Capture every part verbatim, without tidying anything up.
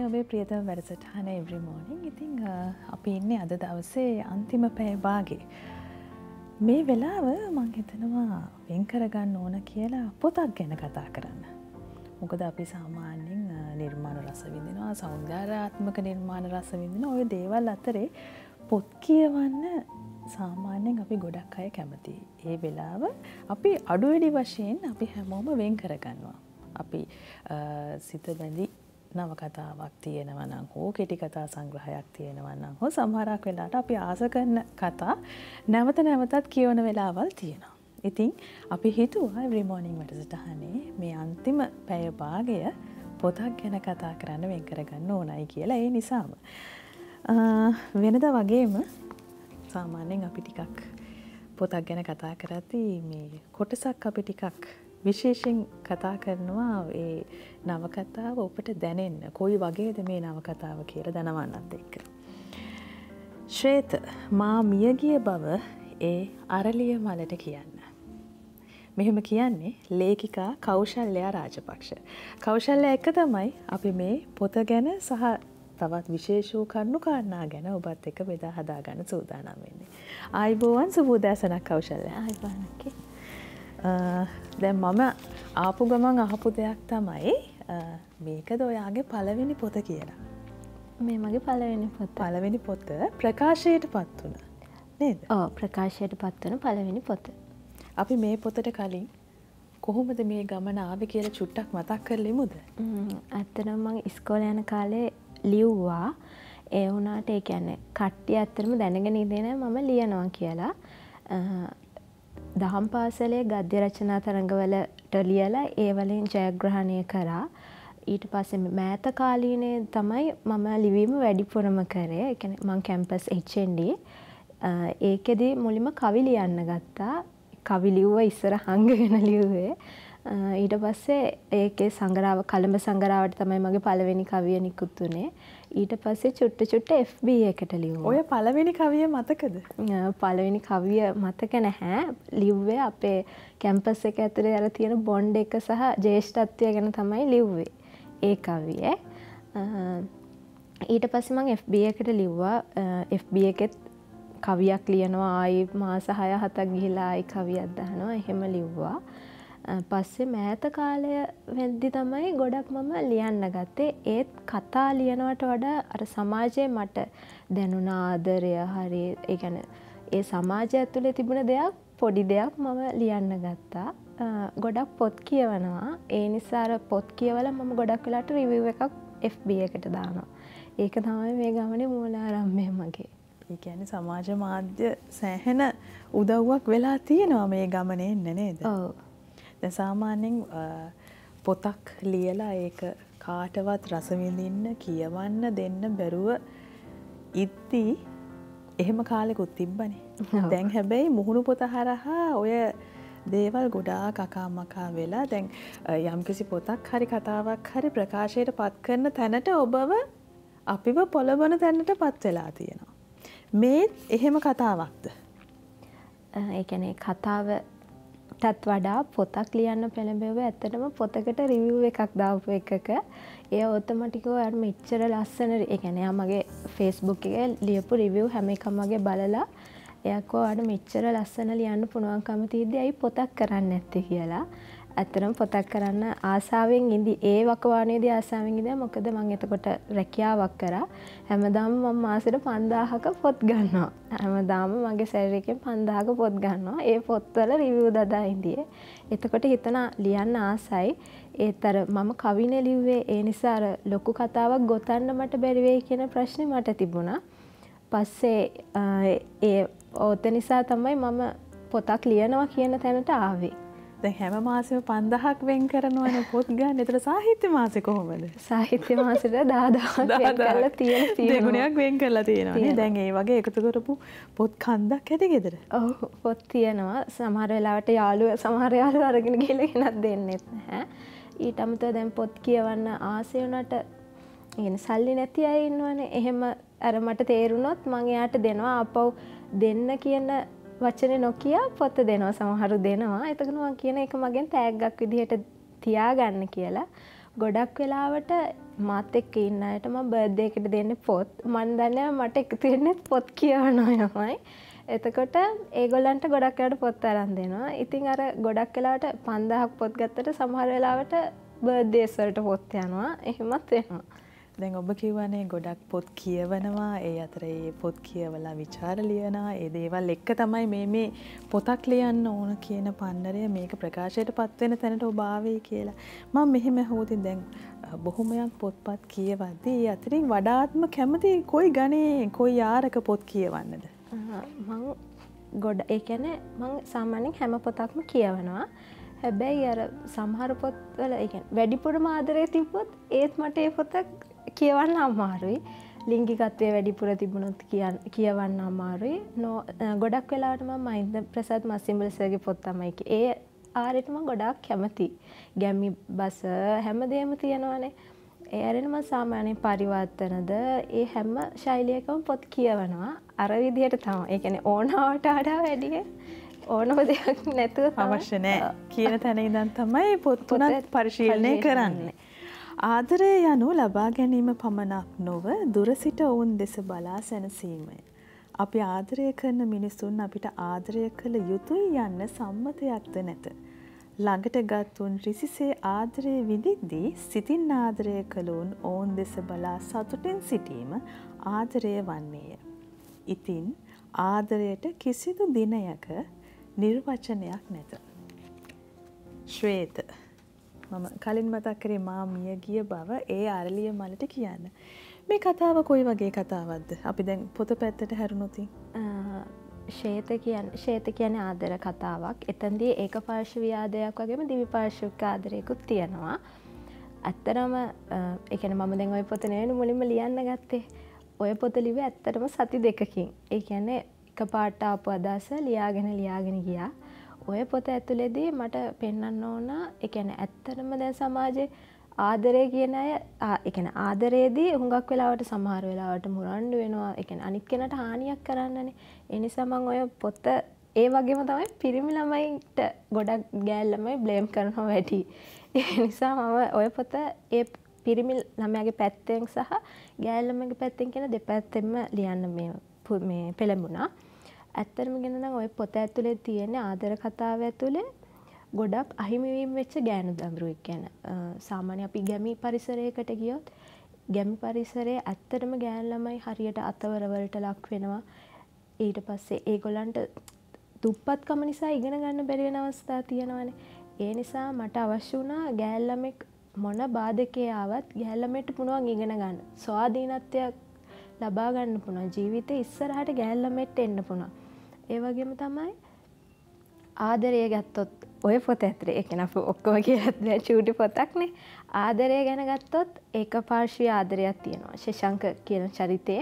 ඔබේ ප්‍රියතම වැඩසටහන every morning. ඉතින් අපි ඉන්නේ අද දවසේ අන්තිම පැය භාගේ. මේ වෙලාව මම හිතනවා වෙන් කරගන්න ඕන කියලා පොතක් ගැන කතා කරන්න. මොකද අපි සාමාන්‍යයෙන් නිර්මාණ රස විඳිනවා, සෞන්දර්යාත්මක නිර්මාණ රස විඳිනවා. ওই දේවල් අතරේ පොත් කියවන්න සාමාන්‍යයෙන් අපි ගොඩක් අය කැමතියි. ඒ වෙලාව අපි අඩු වැඩි වශයෙන් අපි හැමෝම වෙන් කරගන්නවා. අපි සිත බැඳි නවකතාවක් තියෙනවා නම් හෝ කෙටි කතා සංග්‍රහයක් තියෙනවා නම් හෝ සමහරක් වෙලාවට අපි ආස කරන කතා නැවත නැවතත් කියවන වෙලාවල් තියෙනවා. ඉතින් අපි හිතුවා every morning වැඩසටහනේ මේ අන්තිම පැය භාගය පොතක් ගැන කතා කරන්න වෙන් කරගන්න ඕනයි කියලා. ඒ නිසාම වෙනදා වගේම සාමාන්‍යයෙන් අපි ටිකක් පොතක් ගැන කතා කරද්දී මේ කොටසක් අපි ටිකක් විශේෂයෙන් කතා කරනවා ඒ නවකතාව ඔබට දැනෙන්න. කොයි වගේද මේ නවකතාව කියලා දැනවන්නත් එක්ක. ශ්වේත මා මියගිය බව ඒ අරලිය මලට කියන්න. මෙහෙම කියන්නේ ලේඛිකා කෞශල්‍යා රාජපක්ෂ. කෞශල්‍යා එක තමයි අපි මේ පොත ගැන සහ තවත් විශේෂ වූ කරුණු කාරණා ගැන ඔබත් එක්ක බෙදා හදා ගන්න සූදානම් වෙන්නේ. ආයිබෝවන් සුබ උදෑසනක් කෞශල්‍යා. ආයිබෝන්කේ. දැන් මම ආපු ගමන් අහපු දෙයක් තමයි මේකද ඔයාගේ පළවෙනි පොත කියලා. මේ මගේ පළවෙනි පොත. පළවෙනි පොත ප්‍රකාශයට පත් වුණා. නේද? ඔව් ප්‍රකාශයට පත් වුණ පළවෙනි පොත. අපි මේ පොතට කලින් කොහොමද මේ ගමන ආවේ කියලා චුට්ටක් මතක් කරලෙමුද? ඇත්තටම මම ඉස්කෝලේ යන කාලේ ලිව්වා. ඒ වුණාට ඒ කියන්නේ කට්ටිය ඇත්තටම දැනගෙන ඉඳගෙන මම ලියනවා කියලා. දහම් පාසලේ ගද්‍ය රචනා තරඟවලට ලියලා ඒ වලින් ජයග්‍රහණය කරා. ඊට පස්සේ මෑත කාලීනේ තමයි මම ලිවීම වැඩිපුරම කරේ. ඒ කියන්නේ මම කැම්පස් එච් එන් ඩී ඒකෙදි මුලින්ම කවි ලියන්න ගත්තා. කවි ලිව්ව ඉස්සර හංගගෙන ලිව්වේ. ඊට පස්සේ ඒකේ සංගරාව කලඹ සංගරාවට තමයි මගේ පළවෙනි කවිය නිකුත් වුණේ. ඊට පස්සේ චුට්ට චුට්ට එෆ් බී එකට ලිව්වා. ඔය පළවෙනි කවිය මතකද? පළවෙනි කවිය මතක නැහැ. ලිව්වේ අපේ කැම්පස් එක ඇතුලේ අර තියෙන බොන්ඩ් එක සහ ජ්‍යෙෂ්ඨත්වය ගැන තමයි ලිව්වේ. ඒ කවිය. ඊට පස්සේ මම එෆ් බී එකට ලිව්වා. එෆ් බී එකෙත් කවියක් ලියනවා. ආයි මාස හය හතක් ගිහිලා ආයි කවියක් දානවා. එහෙම ලිව්වා. පස්සේ මෑත කාලය වෙද්දි තමයි ගොඩක් මම ලියන්න ගත්තේ. ඒත් කතා ලියනවට වඩා අර සමාජයේ මට දැනුණ ආදරය හරි ඒ කියන්නේ ඒ සමාජය ඇතුලේ තිබුණ දෙයක් පොඩි දෙයක් මම ලියන්න ගත්තා. ගොඩක් පොත් කියවනවා. ඒ නිසා අර පොත් කියවලා මම ගොඩක් වෙලාට රිවිව් එකක් එෆ් බී එකට දානවා. ඒක තමයි මේ ගමනේ මූලාරම්භය මගේ. ඒ කියන්නේ සමාජ මාධ්‍ය සෑහෙන උදව්වක් වෙලා තියෙනවා මේ ගමනේ එන්න නේද? ඔව්. දැන් සාමාන්‍යයෙන් පොතක් ලියලා ඒක කාටවත් රස විඳින්න කියවන්න දෙන්න බැරුව ඉද්දි එහෙම කාලෙකුත් තිබ්බනේ. දැන් හැබැයි මුහුණු පොත හරහා ඔය දේවල් ගොඩාක් අකාමකා වෙලා දැන් යම්කිසි පොතක් හරි කතාවක් හරි ප්‍රකාශයට පත් කරන තැනට ඔබව අපිව පොළඹන තැනට පත් වෙලා තියෙනවා. මේ එහෙම කතාවක්ද? ඒ කියන්නේ කතාව ටත් වඩා පොතක් ලියන්න පෙළඹෙව ඇත්තටම පොතකට රිවිව් එකක් දාපු එකක එය ඔටෝමැටිකව අර මෙච්චර ලස්සන ඒ කියන්නේ යා මගේ Facebook එකේ ලියපු රිවිව් හැම එකම මගේ බලලා එයා කෝ අර මෙච්චර ලස්සන ලියන්න පුළුවන්කම තියෙද්දි ඇයි පොතක් කරන්නේ නැත්තේ කියලා. ඇත්තටම පොතක් කරන්න ආසාවෙන් ඉඳි ඒ වකවානුවේදී ආසාවෙන් ඉඳලා මොකද මම එතකොට රැකියාවක් කරා. හැමදාම මම මාසෙට පන්දාහක පොත් ගන්නවා. හැමදාම මගේ සැලරි එකෙන් පන්දාහක පොත් ගන්නවා. ඒ පොත්වල රිවිව් දදා ඉඳියේ. එතකොට හිතන ලියන්න ආසයි. ඒතර මම කවිනේ ලිව්වේ ඒ නිසා අර ලොකු කතාවක් ගොතන්න මට බැරි වෙයි කියන ප්‍රශ්නේ මට තිබුණා. පස්සේ ඒ ඕත නිසා තමයි මම පොතක් ලියනවා කියන තැනට ආවේ. දැන් හැම මාසෙම පන්දාහක් වෙන් කරනවනේ පොත් ගන්න. ඒතර සාහිත්‍ය මාසෙ කොහොමද? සාහිත්‍ය මාසෙට දහදාහක් වෙන් කරලා තියෙන තියෙනවා. දෙගුණයක් වෙන් කරලා තියෙනවා නේ. දැන් ඒ වගේ එකතු කරපු පොත් කන්දක් ඇති ගෙදර. ඔව් පොත් තියෙනවා. සමහර වෙලාවට යාළුවෝ සමහර යාළුවෝ අරගෙන ගිහලා ගෙනත් දෙන්නෙත් නැහැ. ඊට අමතරව දැන් පොත් කියවන්න ආසෙ වුණාට يعني සල්ලි නැති අය ඉන්නවනේ. එහෙම අර මට තේරුණොත් මම එයාට දෙනවා ආපහු දෙන්න කියන වචනේ නොකිය පොත දෙනවා. සමහරු දෙනවා. එතකොට මම කියන එක මගෙන් තෑග්ගක් විදිහට තියාගන්න කියලා. ගොඩක් වෙලාවට මාත් එක්ක ඉන්න අයට මම බර්ත්ඩේ එකට දෙන්නේ පොත්. මන් දන්නේ මට එකතු වෙන්නේ පොත් කියවනවා යමයි. එතකොට ඒගොල්ලන්ට ගොඩක් වෙලාවට පොත් අරන් දෙනවා. ඉතින් අර ගොඩක් වෙලාවට පන්දාහක් පොත් ගත්තට සමහර වෙලාවට බර්ත්ඩේස් වලට පොත් යනවා. එහෙමත් වෙනවා. දැන් ඔබ කිව්වනේ ගොඩක් පොත් කියවනවා. ඒ අතර ඒ පොත් කියවලා විචාර ලියනවා. ඒ දේවල් එක්ක තමයි මේ මේ පොතක් ලියන්න ඕන කියන පන්නරය මේක ප්‍රකාශයට පත් වෙන තැනට ඔබ ආවේ කියලා. මම මෙහෙම හොතින් දැන් බොහොමයක් පොත්පත් කියවද්දී ඒ අතරින් වඩාත්ම කැමති කොයි ගණේ කොයි ආරක පොත් කියවන්නද? මං ගොඩ ඒ කියන්නේ මං සාමාන්‍යයෙන් හැම පොතක්ම කියවනවා. හැබැයි අර සමහර පොත්වල ඒ කියන්නේ වැඩිපුරම ආදරේ තිබ්බොත් ඒත් මට ඒ පොත කියවන්න අමාරුයි. ලිංගිකත්වයේ වැඩිපුර තිබුණොත් කියවන්න අමාරුයි. ගොඩක් වෙලාවට මම මහින්ද ප්‍රසාද් මස්සිඹුල්සර්ගේ පොත් තමයි ඒ ආරෙට මම ගොඩාක් කැමතියි. ගැමි බස හැමදේම තියෙනවානේ. ඒ අරෙන් මම සාමාන්‍යයෙන් පරිවර්තනද ඒ හැම ශෛලියකම පොත් කියවනවා. අර විදිහට තමයි. ඒ කියන්නේ ඕනවට වඩා වැඩි ඕනම දෙයක් නැතුව අවශ්‍ය නැහැ කියන තැන ඉඳන් තමයි පොත් තුනක් පරිශීලනය කරන්නේ. ආදරය යනු ලබා ගැනීම පමණක් නොව දුර සිට ඔවුන් දෙස බලා සැනසීමය. අපි ආදරය කරන මිනිසුන් අපිට ආදරය කළ යුතුයි යන්න සම්මතයක්ද නැත. ළඟට ගත්තුන් රිසිසේ ආදරය විඳිද්දී සිතින් ආදරය කළවුන් ඔවුන් දෙස බලා සතුටින් සිටීම ආදරය වන්නේය. ඉතින් ආදරයට කිසිදු දිනයක නිර්වචනයක් නැත. ශ්වේත මම කලින් මතක් කරේ මා මිය ගිය බව ඒ අරලිය මලට කියන්න. මේ කතාව කොයි වගේ කතාවක්ද? අපි දැන් පොත පැත්තට හැරුණොත් ශ්වේත කියන්නේ ශ්වේත කියන්නේ ආදර කතාවක්. එතනදී ඒක පාර්ශ්වීය ආදරයක් වගේම දිවිපාර්ශ්වික ආදරයකුත් තියෙනවා. ඇත්තටම ඒ කියන්නේ මම දැන් ওই පොත නෙවෙයි මුලින්ම ලියන්න ගත්තේ. ওই පොත ලිව්වේ ඇත්තටම සති දෙකකින්. ඒ කියන්නේ එකපාරට ආපු අදහස ලියාගෙන ලියාගෙන ගියා. ඔය පොත ඇතුළේදී මට පෙන්වන්න ඕන ඒ කියන්නේ ඇත්තටම දැන් සමාජයේ ආදරය කියන අය ඒ කියන්නේ ආදරයේදී හුඟක් වෙලාවට සමහර වෙලාවට මුරණ්ඩු වෙනවා. ඒ කියන්නේ අනිත් කෙනාට හානියක් කරන්නනේ. ඒ නිසා මම ඔය පොත ඒ වගේම තමයි පිරිමි ළමයින්ට ගොඩක් ගෑල් ළමයි බ්ලේම් කරනවා වැඩි. ඒ නිසා මම ඔය පොත ඒ පිරිමි ළමයාගේ පැත්තෙන් සහ ගෑල් ළමයාගේ පැත්තෙන් කියන දෙපැත්තෙන්ම ලියන්න මේ මේ පෙළඹුණා. ඇත්තටම කියනනම් ඔය පොත ඇතුලේ තියෙන ආදර කතාව ඇතුලේ ගොඩක් අහිමිවීම වෙච්ච ගෑනු දඹරුවෙක් ගැන. සාමාන්‍ය අපි ගැමි පරිසරයකට ගියොත් ගැමි පරිසරයේ ඇත්තටම ගෑනු ළමයි හරියට අතවරවලට ලක් වෙනවා. ඊට පස්සේ ඒගොල්ලන්ට දුප්පත්කම නිසා ඉගෙන ගන්න බැරි වෙන අවස්ථා තියෙනවානේ. ඒ නිසා මට අවශ්‍ය වුණා ගෑනු ළමෙක් මොන බාධකේ ආවත් ගෑනු ළමයට පුළුවන් ඉගෙන ගන්න. ස්වාධීනත්වයක් ලබා ගන්න පුළුවන්. ජීවිතේ ඉස්සරහට ගෑනු ළමෙට එන්න පුළුවන්. ඒ වගේම තමයි ආදරය ගත්තොත් ඔය පොත ඇතුලේ ඒ කියන්නේ අපි ඔක්කොම කියද්දී චූටි පොතක්නේ. ආදරය ගැන ගත්තොත් ඒකපාර්ශ්වීය ආදරයක් තියෙනවා. ශශාංක කියන චරිතේ.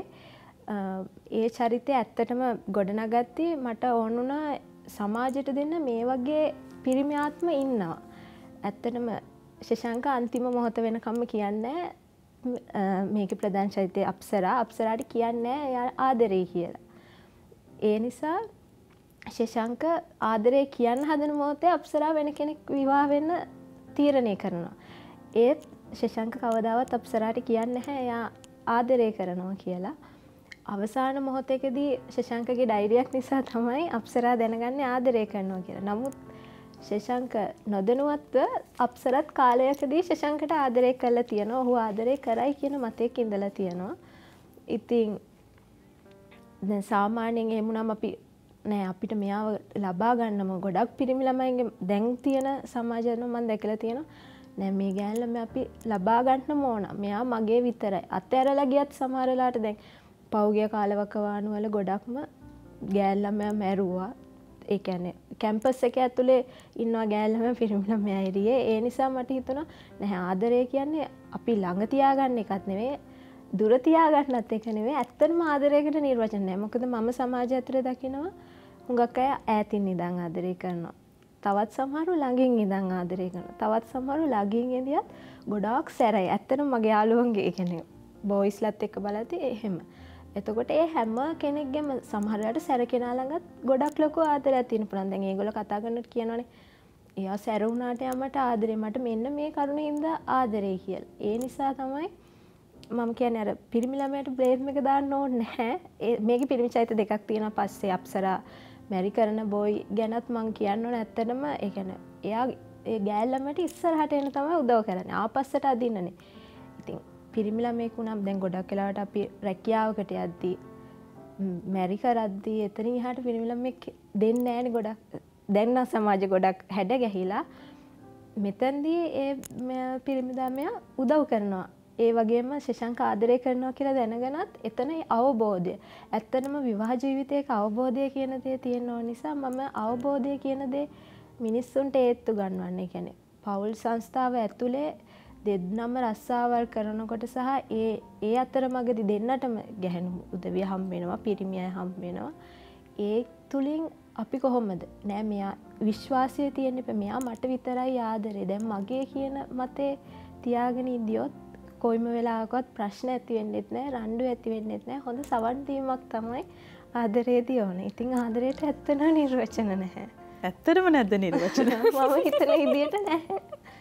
ඒ චරිතය ඇත්තටම ගොඩනගද්දී මට ඕන වුණා සමාජයට දෙන්න මේ වගේ පිරිමි ආත්ම ඉන්නවා. ඇත්තටම ශශාංක අන්තිම මොහොත වෙනකම්ම කියන්නේ මේකේ ප්‍රධාන චරිතය අප්සරා. අප්සරාට කියන්නේ එයා ආදරේ කියලා. ඒ නිසා ශශාංක ආදරේ කියන්න හදන මොහොතේ අප්සරා වෙන කෙනෙක් විවාහ වෙන්න තීරණය කරනවා. ඒත් ශශාංක කවදාවත් අප්සරාට කියන්නේ නැහැ එයා ආදරේ කරනවා කියලා. අවසාන මොහොතේකදී ශශාංකගේ ඩයිරියක් නිසා තමයි අප්සරා දැනගන්නේ ආදරේ කරනවා කියලා. නමුත් ශශාංක නොදැනුවත්ව අප්සරත් කාලයකදී ශශාංකට ආදරේ කරලා තියෙනවා. ඔහු ආදරේ කරයි කියන මතයක ඉඳලා තියෙනවා. ඉතින් දැන් සාමාන්‍යයෙන් එහෙම නම් අපි නෑ අපිට මෙයාව ලබා ගන්නම ගොඩක් පිරිමි ළමයින්ගේ දැන් තියෙන සමාජයෙන් මම දැකලා තියෙනවා. නෑ මේ ගෑනු ළමයි අපි ලබා ගන්නම ඕන. මෙයා මගේ විතරයි. අතහැරලා ගියත් සමහර වෙලාවට දැන් පෞගිය කාලවකවානු වල ගොඩක්ම ගෑනු ළමයා මැරුවා. ඒ කියන්නේ කැම්පස් එක ඇතුලේ ඉන්නවා ගෑනු ළමයා පිරිමි ළමයා එරියේ. ඒ නිසා මට හිතුණා නෑ ආදරය කියන්නේ අපි ළඟ තියාගන්න එකක් නෙවෙයි. දුර තියාගන්නත් එක නෙවෙයි. ඇත්තටම ආදරයකට නිර්වචන නෑ. මොකද මම සමාජය ඇතුලේ දකිනවා හුඟක් අය ඈතින් ඉඳන් ආදරය කරනවා. තවත් සමහරව ළඟින් ඉඳන් ආදරය කරනවා. තවත් සමහරව ළඟින් ඉඳියත් ගොඩාක් සැරයි. ඇත්තටම මගේ යාළුවන්ගේ කියන්නේ බොයිස්ලත් එක්ක බලද්දි එහෙම. එතකොට ඒ හැම කෙනෙක්ගේම සමහර වෙලාවට සැර කෙනා ළඟත් ගොඩක් ලොකු ආදරයක් තියෙන පුළුවන්. දැන් ඒගොල්ලෝ කතා කරනකොට කියනවනේ එයා සැරුණාට යමට ආදරේ මට මෙන්න මේ කරුණ හින්දා ආදරේ කියලා. ඒ නිසා තමයි මම කියන්නේ අර පිරිමි ළමයට බ්ලේම් එක දාන්න ඕනේ නැහැ. ඒ මේකේ පිරිමි චරිත දෙකක් තියෙනවා. පස්සේ අප්සරා මැරි කරන බොයි ගැනත් මං කියන්න ඕනේ. ඇත්තටම ඒ කියන්නේ එයා ඒ ගෑල් ළමයට ඉස්සරහට එන්න තමයි උදව් කරන්නේ. ආපස්සට අදින්නනේ. ඉතින් පිරිමි ළමයෙක් වුණාම දැන් ගොඩක් වෙලාවට අපි රැකියාවකට යද්දී මැරි කරද්දී එතනින් එහාට පිරිමි ළමෙක් දෙන්නේ නැහැනේ ගොඩක්. දැන් නම් සමාජෙ ගොඩක් හැඩ ගැහිලා මෙතනදී ඒ පිරිමි ළමයා උදව් කරනවා. ඒ වගේම ශෂාංක ආදරය කරනවා කියලා දැනගෙනත් එතන අවබෝධය. ඇත්තටම විවාහ ජීවිතයක අවබෝධය කියන දේ තියෙන නිසා මම අවබෝධය කියන දේ මිනිස්සුන්ට ඒත්තු ගන්නවන්නේ. කියන්නේ පෞල් සංස්ථාව ඇතුලේ දෙන්නම රස්සාවල් කරනකොට සහ ඒ ඒ අතරමඟදී දෙන්නටම ගැහැණු උදවිය හම්බ වෙනවා, පිරිමි අය හම්බ වෙනවා. ඒ තුලින් අපි කොහොමද නෑ මෙයා විශ්වාසය තියෙන ඉප මෙයා මට විතරයි ආදරේ. දැන් මගේ කියන මතේ තියාගෙන ඉදියොත් කොයිම වෙලාවකවත් ප්‍රශ්න ඇති වෙන්නෙත් නෑ, රණ්ඩු ඇති වෙන්නෙත් නෑ. හොඳ සවන් දීමක් තමයි ආදරේදී ඕනේ. ඉතින් ආදරේට ඇත්තම නිර්වචන නැහැ. ඇත්තටම නැද්ද නිර්වචන? මම හිතන විදියට නැහැ.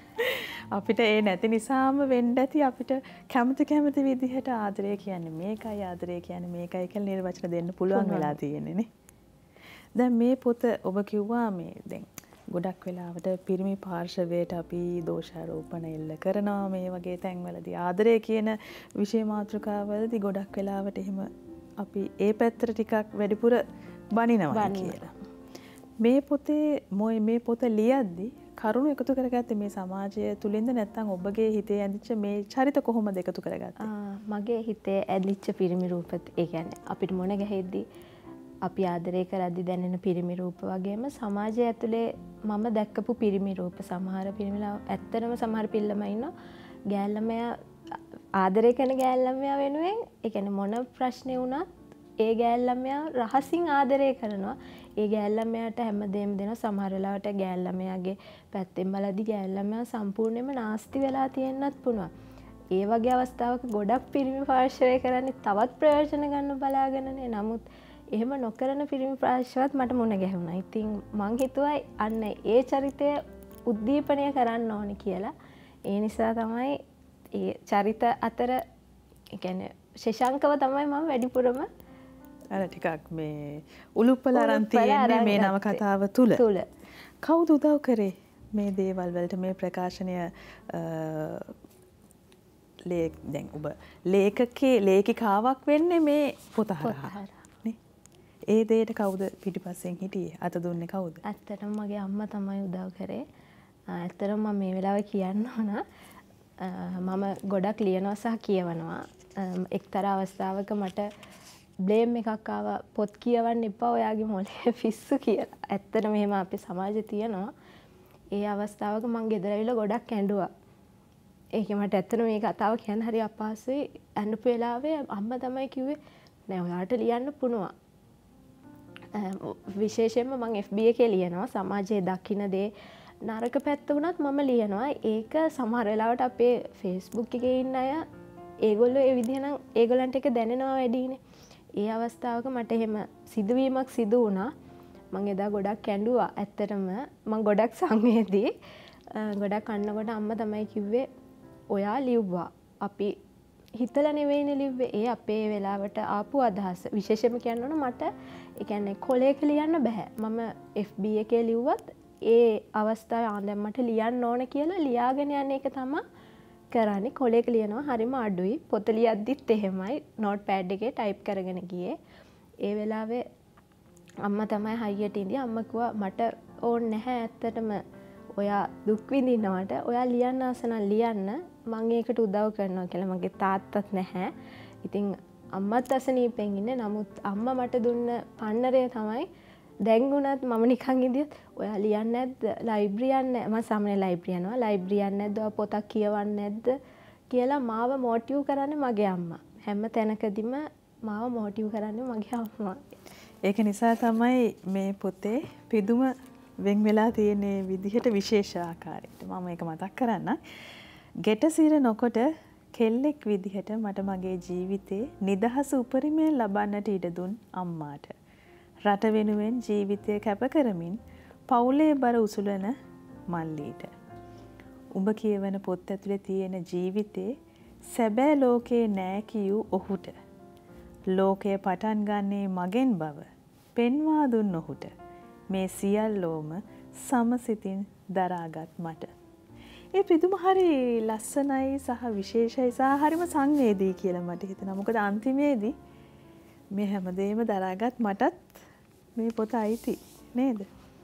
අපිට ඒ නැති නිසාම වෙන්න ඇති අපිට කැමති කැමති විදිහට ආදරය කියන්නේ මේකයි, ආදරය කියන්නේ මේකයි කියලා නිර්වචන දෙන්න පුළුවන් වෙලා තියෙන්නේ නේ. දැන් මේ පොත ඔබ කිව්වා මේ දැන් ගොඩක් වෙලාවට පිරිමි පාර්ශවයට අපි දෝෂාරෝපණ එල්ල කරනවා මේ වගේ තැන්වලදී ආදරය කියන විෂය මාතෘකාවලදී ගොඩක් වෙලාවට එහෙම අපි ඒ පැත්තට ටිකක් වැඩිපුර බනිනවා කියලා. මේ පොතේ මොයි මේ පොත ලියද්දී කරුණු එකතු කරගත්තේ මේ සමාජය තුලින්ද නැත්නම් ඔබගේ හිතේ ඇඳිච්ච මේ චරිත කොහොමද එකතු කරගත්තේ? මගේ හිතේ ඇඳිච්ච පිරිමි රූපත් ඒ කියන්නේ අපිට මොන ගැහෙද්දී අපි ආදරය කරද්දී දැනෙන පිරිමි රූප වගේම සමාජය ඇතුලේ මම දැක්කපු පිරිමි රූප සමහර පිරිමිලා ඇත්තටම සමහර පිල්ලම ඉන්නවා ගෑල් ළමයා ආදරය කරන ගෑල් ළමයා වෙනුවෙන් ඒ කියන්නේ මොන ප්‍රශ්නේ වුණත් ඒ ගෑල් ළමයා රහසින් ආදරය කරනවා. ඒ ගෑල් ළමයාට හැමදේම දෙනවා. සමහර වෙලාවට ගෑල් ළමයාගේ පැත්තෙන් බලද්දි ගෑල් ළමයා සම්පූර්ණයෙන්ම නාස්ති වෙලා තියෙන්නත් පුළුවන්. ඒ වගේ අවස්ථාවක ගොඩක් පිරිමි පාර්ශවය කරන්නේ තවත් ප්‍රයෝජන ගන්න බලාගෙනනේ. නමුත් එහෙම නොකරන පිරිමි පාර්ශවයත් මට මුණ ගැහුණා. ඉතින් මං හිතුවා අන්න ඒ චරිතය උද්දීපනය කරන්න ඕනේ කියලා. ඒ නිසා තමයි ඒ චරිත අතර ඒ කියන්නේ ශෂාංකව තමයි මම වැඩිපුරම අර ටිකක් මේ උලුප්පල අරන් තියෙන්නේ මේ නව කතාව තුල. තුල. කවුද උදව් කරේ මේ දේවල් වලට මේ ප්‍රකාශනය ලේක් දැන් ඔබ ලේඛකේ ලේඛිකාවක් වෙන්නේ මේ පොත හරහා නේ. ඒ දෙයට කවුද පිටිපස්සෙන් හිටියේ? අත දුන්නේ කවුද? ඇත්තටම මගේ අම්මා තමයි උදව් කරේ. ඇත්තටම මම මේ වෙලාවේ කියන්න ඕන මම ගොඩක් ලියනවා සහ කියවනවා. එක්තරා අවස්ථාවක මට බ්ලේම් එකක් ආවා පොත් කියවන්න එපා ඔයාගේ මොලේ පිස්සු කියලා. ඇත්තට මෙහෙම අපේ සමාජයේ තියෙනවා. ඒ අවස්ථාවක මං ගෙදර ඇවිල්ලා ගොඩක් ඇඬුවා. ඒක මට ඇත්තට මේ කතාව කියන්න හරි අපහසුයි. ඇඬපු වෙලාවේ අම්මා තමයි කිව්වේ නෑ ඔයාට ලියන්න පුළුවන්. විශේෂයෙන්ම මං එෆ් බී එකේ ලියනවා. සමාජයේ දකින්න දේ නරක පැත්ත වුණත් මම ලියනවා. ඒක සමහර වෙලාවට අපේ Facebook එකේ ඉන්න අය ඒගොල්ලෝ ඒ විදිහ නම් ඒගොල්ලන්ට ඒක දැනෙනවා වැඩිනේ. ඒ අවස්ථාවක මට එහෙම සිදුවීමක් සිදු වුණා. මං එදා ගොඩක් ඇඬුවා. ඇත්තටම මං ගොඩක් සංවේදී. ගොඩක් අන්නකොට අම්මා තමයි කිව්වේ ඔයා ලිව්වා. අපි හිතලා නෙවෙයිනේ ලිව්වේ. ඒ අපේ වෙලාවට ආපු අදහස. විශේෂයෙන්ම කියන්න ඕන මට ඒ කියන්නේ කොලේක ලියන්න බෑ. මම එෆ් බී එකේ ලිව්වත් ඒ අවස්ථාවේ ආ දැන් මට ලියන්න ඕන කියලා ලියාගෙන යන එක තමයි කරන්නේ. කොලේක ලියනවා හරිම අඩුයි. පොත ලියද්දිත් එහෙමයි. නෝට් පෑඩ් එකේ ටයිප් කරගෙන ගියේ. ඒ වෙලාවේ අම්මා තමයි හයියට ඉඳි. අම්මා කිව්වා මට ඕනේ නැහැ ඇත්තටම ඔයා දුක් විඳිනවට. ඔයා ලියන්න ආස නම් ලියන්න. මම ඒකට උදව් කරනවා කියලා. මගේ තාත්තත් නැහැ. ඉතින් අම්මත් අසනීපෙන් ඉන්නේ. නමුත් අම්මා මට දුන්න පන්නරය තමයි දැන් වුණත් මම නිකන් ඉදියත් ඔයා ලියන්නේ නැද්ද? ලයිබ්‍රරි යන්නේ මම සාමාන්‍ය ලයිබ්‍රරි යනවා. ලයිබ්‍රරි යන්නේ නැද්ද? ඔයා පොතක් කියවන්නේ නැද්ද? කියලා මාව මොටිව් කරන්නේ මගේ අම්මා. හැම තැනකදීම මාව මොටිව් කරන්නේ මගේ අම්මා. ඒක නිසා තමයි මේ පොතේ පිදුම වෙන් වෙලා තියෙන විදිහට විශේෂ ආකාරයට මම ඒක මතක් කරන්න. ගැටසිර නොකොට කෙල්ලෙක් විදිහට මට මගේ ජීවිතේ නිදහස උපරිමයෙන් ලබන්නට ඉඩ දුන් අම්මාට. රට වෙනුවෙන් ජීවිතය කැප කරමින් පවුලේ බර උසුලන මල්ලීට. උඹ කියවන පොත් ඇතුලේ තියෙන ජීවිතේ සැබෑ ලෝකේ නෑ කියූ ඔහුට. ලෝකය පටන් ගන්නේ මගෙන් බව පෙන්වා දුන් ඔහුට. මේ සියල්ලෝම සමසිතින් දරාගත් මට. ඒ පිදුම හරි ලස්සනයි සහ විශේෂයි සහ හරිම සංවේදී කියලා මට හිතෙනවා. මොකද අන්තිමේදී මේ හැමදේම දරාගත් මටත් මේ පොත අයිති නේද?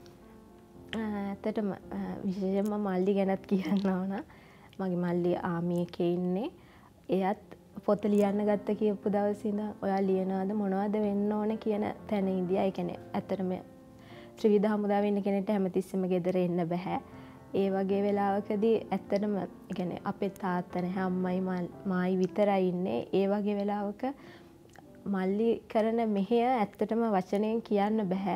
ඇත්තටම විශේෂයෙන්ම මල්ලි ගැනත් කියන්න ඕන. මගේ මල්ලි ආමි එකේ ඉන්නේ. එයත් පොත ලියන්න ගත්ත කියපු දවසේ ඉඳන් ඔයා ලියනවාද මොනවද වෙන්න ඕන කියන තැන ඉඳියා. ඒ කියන්නේ ඇත්තටම ත්‍රිවිධ හමුදාවේ ඉන්න කෙනෙක්ට හැමතිස්සෙම ගෙදර එන්න බෑ. ඒ වගේ වෙලාවකදී ඇත්තටම ඒ කියන්නේ අපේ තාත්තා නැහැ අම්මයි මායි විතරයි ඉන්නේ. ඒ වගේ වෙලාවක මල්ලි කරන මෙහෙය ඇත්තටම වචනයෙන් කියන්න බෑ.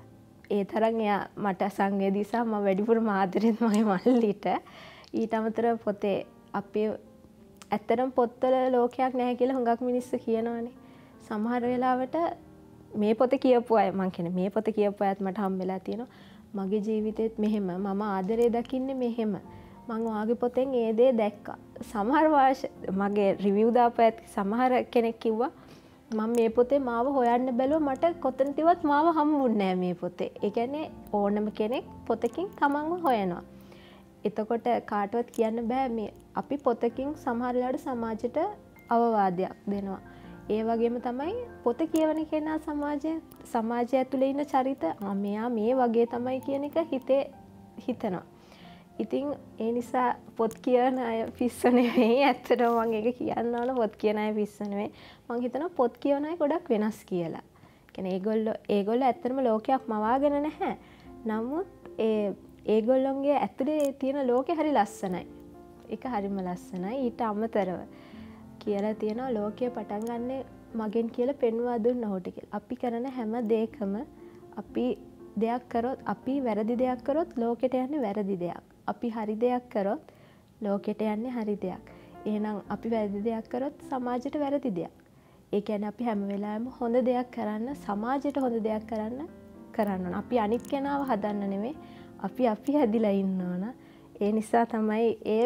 ඒ තරම් එයා මට සංවේදී සහ මම වැඩිපුර ආදරෙත් මගේ මල්ලිට. ඊට අමතරව පොතේ අපේ ඇත්තටම පොත්වල ලෝකයක් නැහැ කියලා හුඟක් මිනිස්සු කියනවානේ. සමහර වෙලාවට මේ පොත කියපු අය මං කියන්නේ මේ පොත කියපු අයත් මට හම්බෙලා තියෙනවා. මගේ ජීවිතේත් මෙහෙම මම ආදරේ දකින්නේ මෙහෙම. මං ඔයාගේ පොතෙන් ඒ දේ දැක්කා. සමහර වාශ මගේ රිවිව් දාපු අයත් සමහර කෙනෙක් කිව්වා මම මේ පොතේ මාව හොයන්න බැලුවා මට කොතනදවත් මාව හම්බුන්නේ නැහැ මේ පොතේ. ඒ කියන්නේ ඕනම කෙනෙක් පොතකින් තමන්ව හොයනවා. එතකොට කාටවත් කියන්න බෑ මේ අපි පොතකින් සමහර වෙලාවට සමාජයට අවවාදයක් දෙනවා. ඒ වගේම තමයි පොත කියවන කෙනා සමාජය සමාජය ඇතුලේ ඉන්න චරිත මෙයා මේ වගේ තමයි කියන එක හිතේ හිතනවා. ඉතින් ඒ නිසා පොත් කියවන අය පිස්සු නෙවෙයි. ඇත්තටම මම ඒක කියන්න ඕන පොත් කියන අය පිස්සු නෙවෙයි. මම හිතනවා පොත් කියවන අය ගොඩක් වෙනස් කියලා. කියන්නේ ඒගොල්ලෝ ඒගොල්ලෝ ඇත්තටම ලෝකයක් මවාගෙන නැහැ. නමුත් ඒ ඒගොල්ලොන්ගේ ඇතුලේ තියෙන ලෝකේ හරි ලස්සනයි. ඒක හරිම ලස්සනයි. ඊට අමතරව කියලා තියෙනවා ලෝකය පටන් ගන්න මගෙන් කියලා පෙන්වා දුන්න ඔහුට කියලා. අපි කරන හැම දෙයකම අපි දෙයක් කරොත් අපි වැරදි දෙයක් කරොත් ලෝකෙට යන්නේ වැරදි දෙයක්. අපි හරි දෙයක් කරොත් ලෝකෙට යන්නේ හරි දෙයක්. එහෙනම් අපි වැරදි දෙයක් කරොත් සමාජයට වැරදි දෙයක්. ඒ කියන්නේ අපි හැම වෙලාවෙම හොඳ දෙයක් කරන්න සමාජයට හොඳ දෙයක් කරන්න කරන්න ඕන. අපි අනිත් කෙනාව හදන්න නෙමෙයි අපි අපි හැදිලා ඉන්න ඕන. ඒ නිසා තමයි ඒ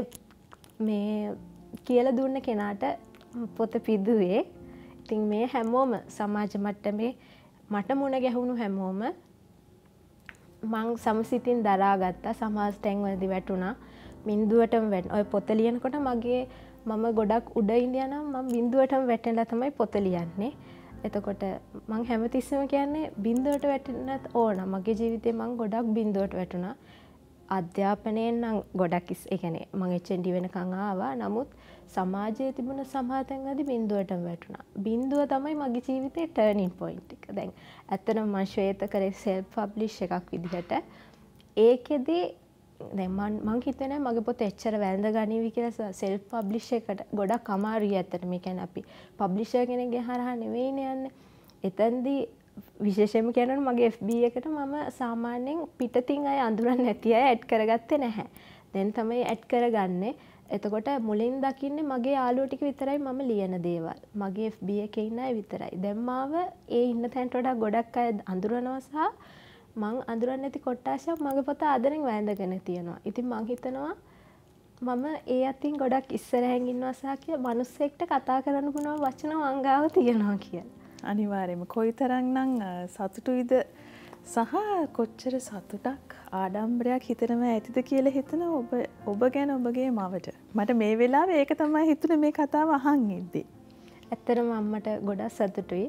මේ කියලා දුන්න කෙනාට පොත පිදුවේ. ඉතින් මේ හැමෝම සමාජ මට්ටමේ මට මුණ ගැහුණු හැමෝම මං සමසිතින් දරාගත්තා. සමාජ තැන්වලදී වැටුණා. බිඳුවටම වැටුණා. ඔය පොත ලියනකොට මගේ මම ගොඩක් උඩ ඉඳියා නම් මම බිඳුවටම වැටෙලා තමයි පොත ලියන්නේ. එතකොට මං හැමතිස්සෙම කියන්නේ බිඳුවට වැටෙන්නත් ඕන. මගේ ජීවිතේ මං ගොඩක් බිඳුවට වැටුණා. අධ්‍යාපනයෙන් නම් ගොඩක් ඉස් ඒ කියන්නේ මම එච් එන් ඩී වෙනකන් ආවා. නමුත් සමාජයේ තිබුණ සමහර තැන්වලදී බිඳුවටම වැටුණා. බිඳුව තමයි මගේ ජීවිතේ ටර්නින් පොයින්ට් එක. දැන් ඇත්තටම මම ශ්වේත කරේ සෙල්ෆ් පබ්ලිෂ් එකක් විදිහට. ඒකෙදි දැන් මම මං හිතන්නේ මගේ පොත එච්චර වැළඳ ගනිවි කියලා සෙල්ෆ් පබ්ලිෂ් එකට ගොඩක් අමාරුයි ඇත්තට. මේ කියන්නේ අපි පබ්ලිෂර් කෙනෙක්ගේ හරහා නෙවෙයිනේ යන්නේ. එතෙන්දී විශේෂයෙන්ම කියනවනම් මගේ එෆ් බී එකට මම සාමාන්‍යයෙන් පිටතින් අය අඳුරන්නේ නැති අය ඇඩ් කරගත්තේ නැහැ. දැන් තමයි ඇඩ් කරගන්නේ. එතකොට මුලින් දකින්නේ මගේ යාළුවෝ ටික විතරයි මම ලියන දේවල්. මගේ එෆ් බී එකේ ඉන්න අය විතරයි. දැන් මාව ඒ ඉන්න තැනට වඩා ගොඩක් අය අඳුරනවා සහ මං අඳුරන්නේ නැති කොට්ටාශයක් මගේ පොත ආදරෙන් වැළඳගෙන තියෙනවා. ඉතින් මං හිතනවා මම ඒ අතින් ගොඩක් ඉස්සරහින් ඉන්නවා සහ කිය මිනිස්සෙක්ට කතා කරන්න පුළුවන් වචන මං ගාව තියෙනවා කියලා. අනිවාර්යයෙන්ම කොයිතරම්නම් සතුටුයිද සහ කොච්චර සතුටක් ආඩම්බරයක් හිතෙනවා ඇතිද කියලා හිතන ඔබ ඔබ ගැන ඔබගේ මවට. මට මේ වෙලාවේ ඒක තමයි හිතුනේ මේ කතාව අහන් ඉද්දි. ඇත්තටම අම්මට ගොඩක් සතුටුයි.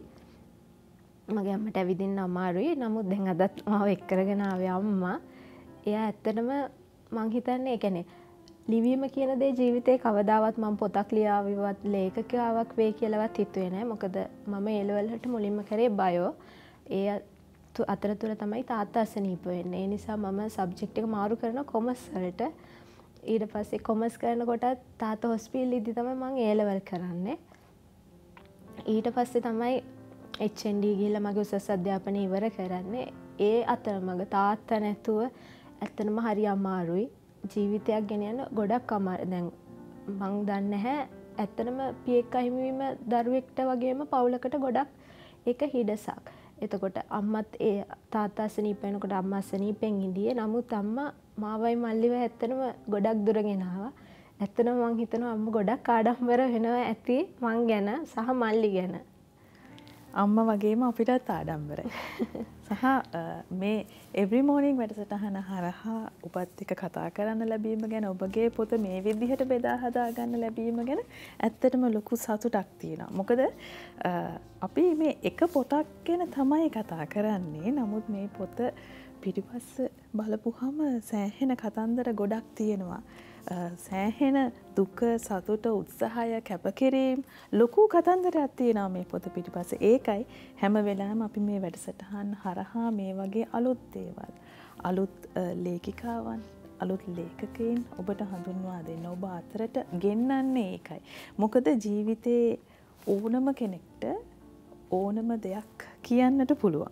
මගේ අම්මට ඇවිදින්න අමාරුයි. නමුත් දැන් අදත් මාව එක් කරගෙන ආවේ අම්මා. එයා ඇත්තටම මං හිතන්නේ ඒ කියන්නේ ලිවීම කියන දේ ජීවිතේ කවදාවත් මම පොතක් ලියාවිවත් ලේඛකයාවක් වෙයි කියලාවත් හිතුවේ නෑ. මොකද මම ඒ ලෙවල් වලට මුලින්ම කරේ බයෝ. ඒ අතරතුර තමයි තාත්තා අසනීප වෙන්නේ. ඒ නිසා මම සබ්ජෙක්ට් එක මාරු කරන කොමර්ස් වලට. ඊට පස්සේ කොමර්ස් කරනකොට තාත්තා හොස්පිටල් ඉද්දි තමයි මම ඒ ලෙවල් කරන්නේ. ඊට පස්සේ තමයි එච් එන් ඩී ගිහිල්ලා මගේ උසස් අධ්‍යාපනය ඉවර කරන්නේ. ඒ අතරමඟ තාත්තා නැතුව ඇත්තටම හරි අමාරුයි. ජීවිතයක් ගෙන යන ගොඩක් අමාරුයි. දැන් මං දන්නේ නැහැ ඇත්තටම පියෙක් අහිමිවීම දරුවෙක්ට වගේම පවුලකට ගොඩක් ඒක හිඩසක්. එතකොට අම්මත් ඒ තාත්තා අසනීප වෙනකොට අම්මා අසනීපෙන් ඉඳියේ. නමුත් අම්මා මාවයි මල්ලිව ඇත්තටම ගොඩක් දුර ගෙනාවා. ඇත්තටම මං හිතනවා අම්ම ගොඩක් ආඩම්බර වෙනවා ඇති මං ගැන සහ මල්ලි ගැන. අම්මා වගේම අපිටත් ආඩම්බරයි. සහ මේ එවරි මෝර්නිං වැඩසටහන හරහා ඔබත් එක්ක කතා කරන්න ලැබීම ගැන ඔබගේ පොත මේ විදිහට බෙදා හදා ගන්න ලැබීම ගැන ඇත්තටම ලොකු සතුටක් තියෙනවා. මොකද අපි මේ එක පොතක් ගැන තමයි කතා කරන්නේ. නමුත් මේ පොත පිටිපස්ස බලපුවහම සෑහෙන කතන්දර ගොඩක් තියෙනවා. සෑහෙන දුක, සතුට, උත්සාහය, කැපකිරීම ලොකු කතන්දරයක් තියෙනවා මේ පොත පිටිපස්සේ. ඒකයි හැම වෙලාවෙම අපි මේ වැඩසටහන් හරහා මේ වගේ අලුත් දේවල්, අලුත් ලේඛිකාවන්, අලුත් ලේඛකයින් ඔබට හඳුන්වා දෙන්න ඔබ අතරට ගෙන්නන්නේ ඒකයි. මොකද ජීවිතේ ඕනම කෙනෙක්ට ඕනම දෙයක් කියන්නට පුළුවන්.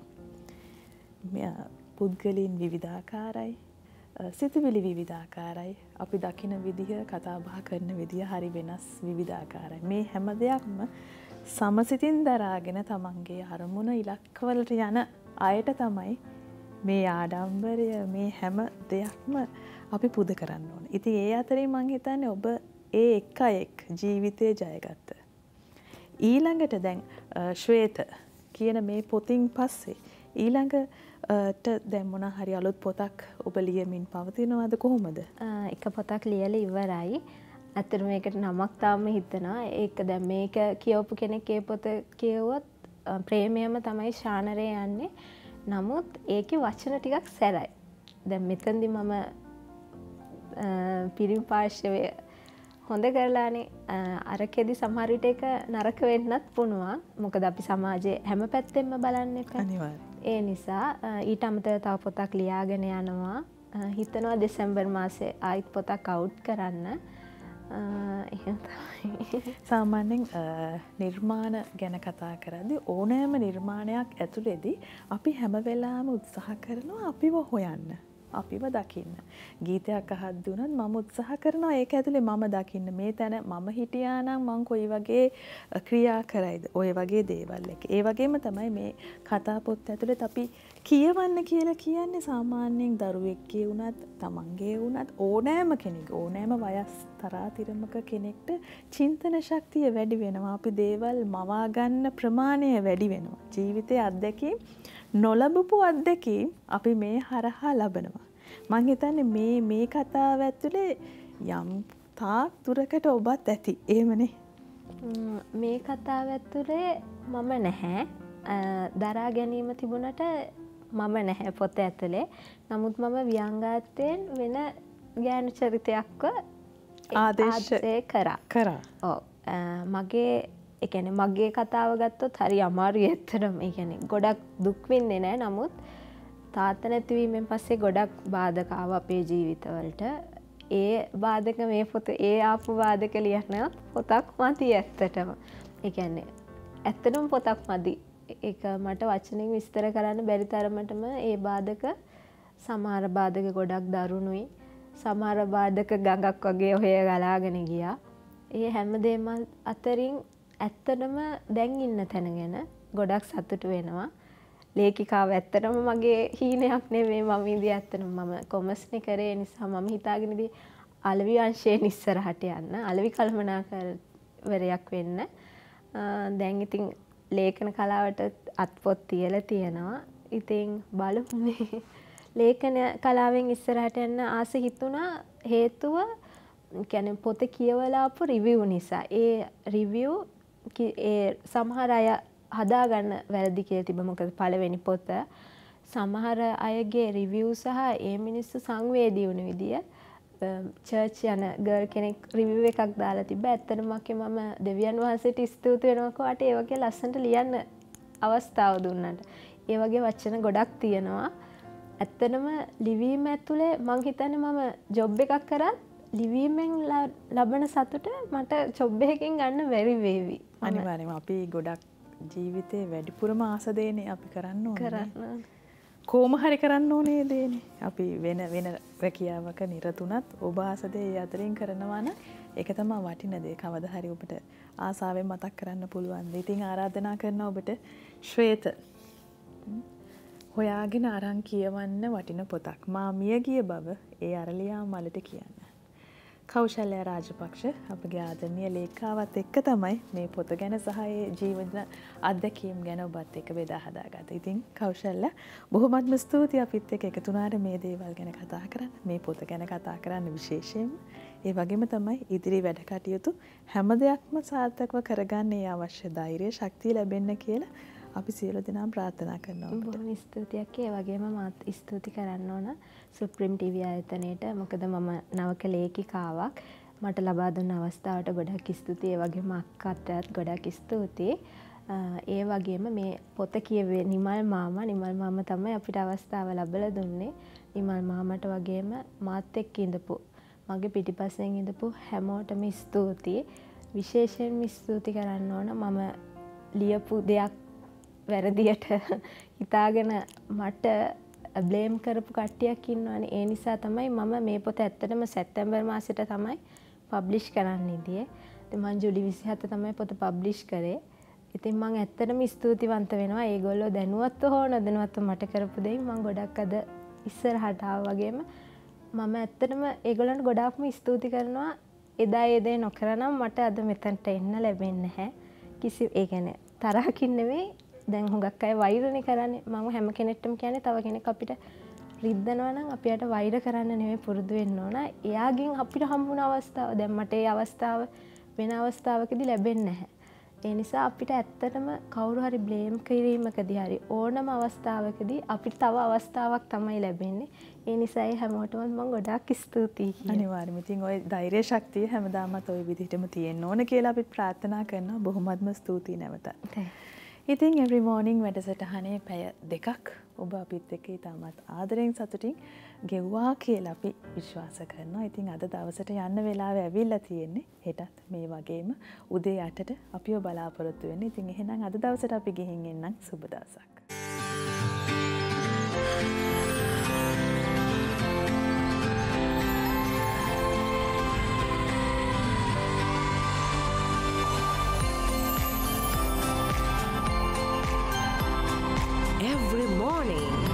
පුද්ගලයන් විවිධාකාරයි. සිතුවිලි විවිධාකාරයි. අපි දකින විදිහ, කතා බහ කරන විදිහ හරි වෙනස් විවිධාකාරයි. මේ හැම දෙයක්ම සමසිතින් දරාගෙන තමන්ගේ අරමුණ ඉලක්කවලට යන අයට තමයි මේ ආඩම්බරය, මේ හැම දෙයක්ම අපි පුද කරන්න ඕන. ඉතින් ඒ අතරේ මං හිතන්නේ ඔබ ඒ එක් අයෙක් ජීවිතේ ජයගත්ත. ඊළඟට දැන් ශ්වේත කියන මේ පොතින් පස්සේ ඊළඟ දැන් මොන හරි අලුත් පොතක් ඔබ ලියමින් පවතිනවද කොහොමද? එක පොතක් ලියලා ඉවරයි. අතන මේකට නමක් තාම හිතනවා. ඒක දැන් මේක කියවපු කෙනෙක් ඒ පොත කියවුවොත් ප්‍රේමයම තමයි ශානරේ යන්නේ. නමුත් ඒකේ වචන ටිකක් සැරයි. දැන් මෙතනදි මම පිරිමි පාර්ශවය හොඳ කරලානේ අරකෙදි සමහර විට ඒක නරක වෙන්නත් පුළුවන්. මොකද අපි සමාජයේ හැම පැත්තෙම බලන්න එපා. අනිවාර්යයෙන්. ඒ නිසා ඊට අමතරව තව පොතක් ලියාගෙන යනවා. හිතනවා දෙසැම්බර් මාසේ ආයිත් පොතක් අවුට් කරන්න. එහෙම තමයි. සාමාන්‍යයෙන් නිර්මාණ ගැන කතා කරද්දී ඕනෑම නිර්මාණයක් ඇතුළේදී අපි හැම වෙලාවෙම උත්සාහ කරනවා අපිව හොයන්න. අපිව දකින්න. ගීතයක් අහද්දී උනත් මම උත්සාහ කරනවා ඒක ඇතුලේ මම දකින්න. මේ තැන මම හිටියා නම් මං කොයි වගේ ක්‍රියා කරයිද? ඔය වගේ දේවල් එක. ඒ වගේම තමයි මේ කතා පොත් ඇතුළේත් අපි කියවන්න කියලා කියන්නේ සාමාන්‍යයෙන් දරුවෙක්ගේ වුණත්, තමන්ගේ වුණත් ඕනෑම කෙනෙක්, ඕනෑම වයස් තරාතිරමක කෙනෙක්ට චින්තන ශක්තිය වැඩි වෙනවා. අපි දේවල් මවා ගන්න ප්‍රමාණය වැඩි වෙනවා. ජීවිතයේ අත්දැකීම් නොලබපු අත්දැකීම් අපි මේ හරහා ලබනවා. මං හිතන්නේ මේ මේ කතාව ඇතුලේ යම් තාක් දුරකට ඔබත් ඇති. එහෙමනේ. මේ කතාව ඇතුලේ මම නැහැ. දරා ගැනීම තිබුණට මම නැහැ පොත ඇතුලේ. නමුත් මම ව්‍යංගාර්ථයෙන් වෙන ගෑනු චරිතයක්ව ආදේශ කරා. කරා. ඔව්. මගේ ඒ කියන්නේ මගේ කතාව ගත්තොත් හරි අමාරුයි ඇත්තටම. ඒ කියන්නේ ගොඩක් දුක් විඳින්නේ නැහැ. නමුත් තාත්තා නැතිවීමෙන් පස්සේ ගොඩක් බාධක ආවා අපේ ජීවිතවලට. ඒ බාධක මේ පොත ඒ ආපු බාධක ලියන්න පොතක් මදි ඇත්තටම. ඒ කියන්නේ ඇත්තටම පොතක් මදි. ඒක මට වචනෙන් විස්තර කරන්න බැරි තරමටම ඒ බාධක සමහර බාධක ගොඩක් දරුණුයි. සමහර බාධක ගඟක් වගේ ඔහෙ ගලාගෙන ගියා. ඒ හැමදේම අතරින් ඇත්තටම දැන් ඉන්න තැන ගැන ගොඩක් සතුටු වෙනවා. ලේඛිකාව ඇත්තටම මගේ හීනයක් නෙමෙයි. මම ඉඳි ඇත්තටම මම කොමර්ස්නේ කරේ නිසා මම හිතාගෙන ඉඳි අලවි අංශයෙන් ඉස්සරහට යන්න, අලවි කළමනාකරවරයක් වෙන්න. දැන් ඉතින් ලේඛන කලාවට අත්පොත් තියලා තියෙනවා. ඉතින් බලමුනේ. ලේඛන කලාවෙන් ඉස්සරහට යන්න ආස හිතුණා හේතුව කියන්නේ පොත කියවලා ආපු රිවිව් නිසා. ඒ රිවිව් ඒ සමහර අය හදාගන්න වැරදි කියලා තිබ්බ. මොකද පළවෙනි පොත සමහර අයගේ රිවිව් සහ ඒ මිනිස්සු සංවේදී වුණ විදිය චර්ච් යන ගර්ල් කෙනෙක් රිවිව් එකක් දාලා තිබ්බ. ඇත්තටම මම දෙවියන් වහන්සේට ස්තුති වෙනවා කොහොට ඒ වගේ ලස්සනට ලියන්න අවස්ථාව දුන්නට. ඒ වගේ වචන ගොඩක් තියෙනවා. ඇත්තටම ලිවීම ඇතුලේ මං හිතන්නේ මම ජොබ් එකක් කරත් ලිවීමෙන් ලබන සතුට මට ජොබ් එකකින් ගන්න බැරි වේවි. අනිවාර්යයෙන්ම අපි ගොඩක් ජීවිතේ වැඩිපුරම ආස දෙන්නේ අපි කරන්න ඕනේ. කරන්න. කොහොම හරි කරන්න ඕනේ දේනේ. අපි වෙන වෙන රැකියාවක නිරතුණත් ඔබ ආස දේ අතරින් කරනවා නම් ඒක තමයි වටින දේ. කවදා හරි ඔබට ආසාවෙන් මතක් කරන්න පුළුවන්. ඉතින් ආරාධනා කරනවා ඔබට ශ්වේත හොයාගෙන අරන් කියවන්න වටින පොතක්. මා මිය ගිය බව ඒ අරලියා මලට කියන්න. කෞශල්‍ය රාජපක්ෂ අපගේ ආදරණීය ලේඛාවත් එක්ක තමයි මේ පොත ගැන සහ ඒ ජීවන අත්දැකීම් ගැන ඔබත් එක්ක බෙදා හදාගත්තේ. ඉතින් කෞශල්‍ය බොහොමත්ම ස්තුතියි අපිත් එක්ක එකතු වුණාට මේ දේවල් ගැන කතා කරන්න, මේ පොත ගැන කතා කරන්න විශේෂයෙන්ම. ඒ වගේම තමයි ඉදිරි වැඩ කටයුතු හැම දෙයක්ම සාර්ථකව කරගන්න ඒ අවශ්‍ය ධෛර්යය, ශක්තිය ලැබෙන්න කියලා අපි සියලු දෙනාම ප්‍රාර්ථනා කරනවා. බොහොම ස්තුතියක්. ඒ වගේම මාත් ස්තුති කරන්න ඕන සුප්‍රීම් ටීවී ආයතනයට. මොකද මම නවක ලේඛිකාවක්. මට ලබා දුන්න අවස්ථාවට ගොඩක් ස්තුතියි. ඒ වගේම අක්කටත් ගොඩක් ස්තුතියි. ඒ වගේම මේ පොත කියවේ නිමල් මාමා. නිමල් මාමා තමයි අපිට අවස්ථාව ලැබලා දුන්නේ. නිමල් මාමට වගේම මාත් එක්ක ඉඳපු මගේ පිටිපස්සෙන් ඉඳපු හැමෝටම ස්තුතියි. විශේෂයෙන්ම ස්තුති කරන්න ඕන මම ලියපු දෙයක් වැරදියට හිතාගෙන මට බ්ලේම් කරපු කට්ටියක් ඉන්නවනේ. ඒ නිසා තමයි මම මේ පොත ඇත්තටම සැප්තැම්බර් මාසෙට තමයි පබ්ලිෂ් කරන්න ඉදියේ. ඉතින් මම ජූලි විසිහත තමයි පොත පබ්ලිෂ් කරේ. ඉතින් මම ඇත්තටම ස්තුතිවන්ත වෙනවා. ඒගොල්ලෝ දැනුවත්ව හෝ නොදැනුවත්ව මට කරපු දෙයින් මම ගොඩක් අද ඉස්සරහට ආවා වගේම මම ඇත්තටම ඒගොල්ලන්ට ගොඩාක්ම ස්තුති කරනවා. එදා ඒ දේ නොකරනම් මට අද මෙතනට එන්න ලැබෙන්නේ නැහැ. කිසි ඒ කියන්නේ තරහකින් නෙවෙයි. දැන් හුඟක් අය වෛරනේ කරන්නේ. මම හැම කෙනෙක්ටම කියන්නේ තව කෙනෙක් අපිට රිද්දනවා නම් අපිට වෛර කරන්න නෙවෙයි පුරුදු වෙන්න ඕන. එයාගෙන් අපිට හම්බුන අවස්ථාව දැන් මට ඒ අවස්ථාව වෙන අවස්ථාවකදී ලැබෙන්නේ නැහැ. ඒ නිසා අපිට ඇත්තටම කවුරු හරි බ්ලේම් කිරීමකදී හරි ඕනම අවස්ථාවකදී අපිට තව අවස්ථාවක් තමයි ලැබෙන්නේ. ඒ නිසා ඒ හැමෝටම මම ගොඩාක් ස්තුතියි කියනවා. අනිවාර්යයෙන්ම. ඉතින් ওই ධෛර්ය ශක්තිය හැමදාමත් ওই විදිහටම තියෙන්න ඕන කියලා අපි ප්‍රාර්ථනා කරනවා. බොහොමත්ම ස්තුතියි නැවතත්. ඉතින් every morning වැඩසටහනේ පැය දෙකක් ඔබ අපිත් එක්ක ඉතාමත් ආදරෙන් සතුටින් ගෙව්වා කියලා අපි විශ්වාස කරනවා. ඉතින් අද දවසට යන්න වෙලාව ඇවිල්ලා තියෙන්නේ. හෙටත් මේ වගේම උදේ අටට අපිව බලාපොරොත්තු වෙන්නේ. ඉතින් එහෙනම් අද දවසට අපි ගිහින් එන්නම්. සුබ දවසක්. Every morning